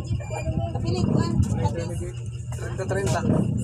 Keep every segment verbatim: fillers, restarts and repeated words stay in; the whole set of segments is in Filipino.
Kapilig ko. treinta treinta.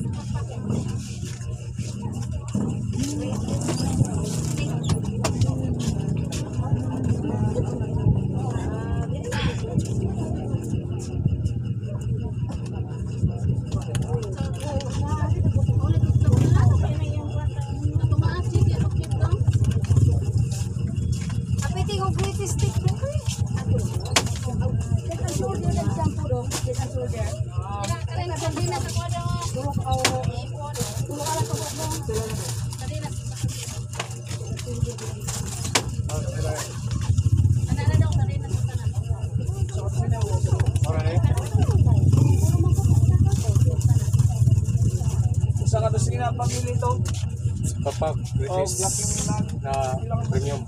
Sa kadosina pamili ito. Papak, which Oh, is blocking na premium.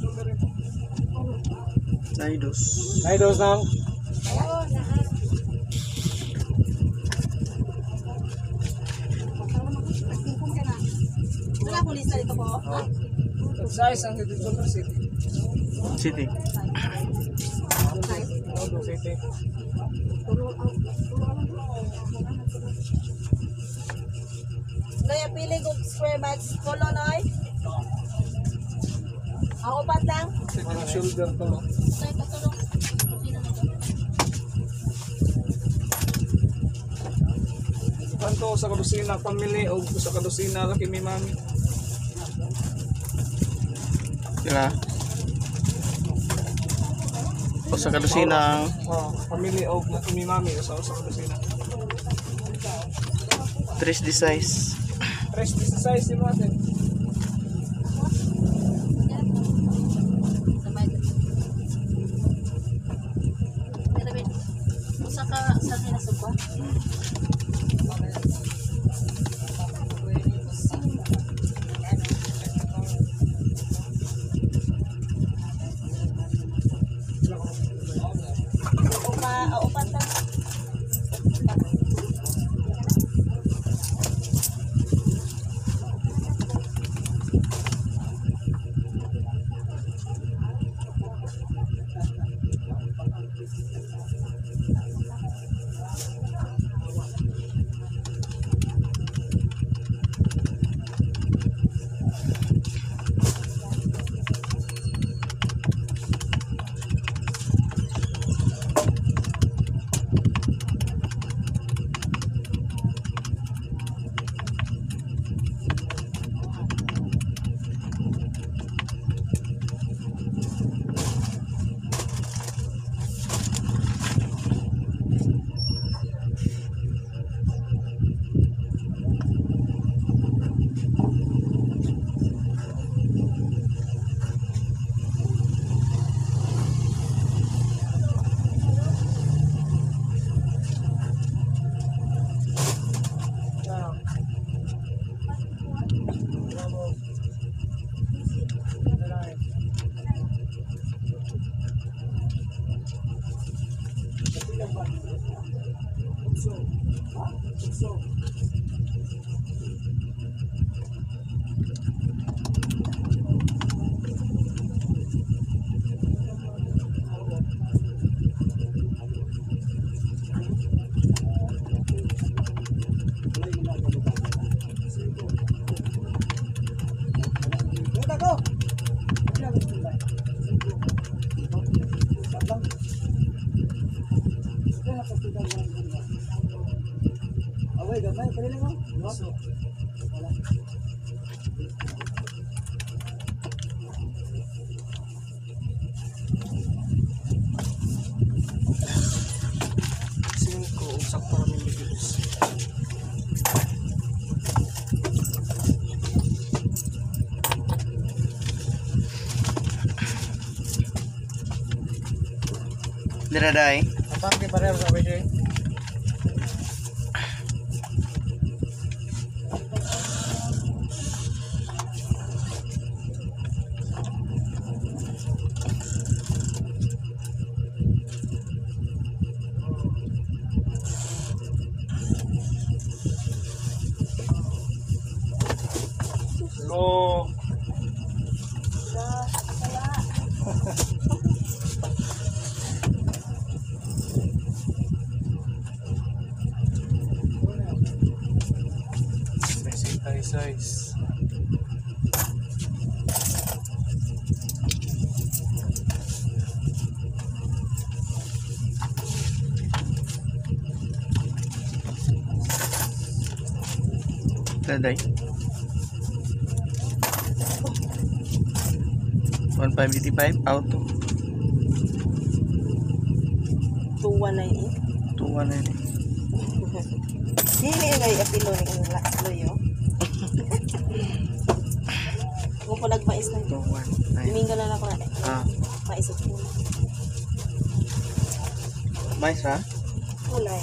Naidos. Naidos ng Wala po lista dito po. Size ang dito sa city. City. Naidos city. Kaya pili ko square match polo noy. Ako pat lang. Parang shoulder to. Tay patulong. Kanto sa kadosina pamili o sa kadosina laki mi mami. Sila. O sa kadusina. Oh, pamili o laki mi mami sa sa kadosina. Tres di size. Tres di size mo natin. Usa ka sa kinasugba. Upa, upat lang. Cinco usak para mi bilis. Diraday. Apa ki pareho sa B J? Lo. size. Daday. one five eight five auto. two one nine eight. two one nine. Hindi nga yung apilo ni kong loyo. Kung po nagmais na ito. two one nine. Domingo na lang ako na. Ah, Maisot ko. mais ha? Kulay.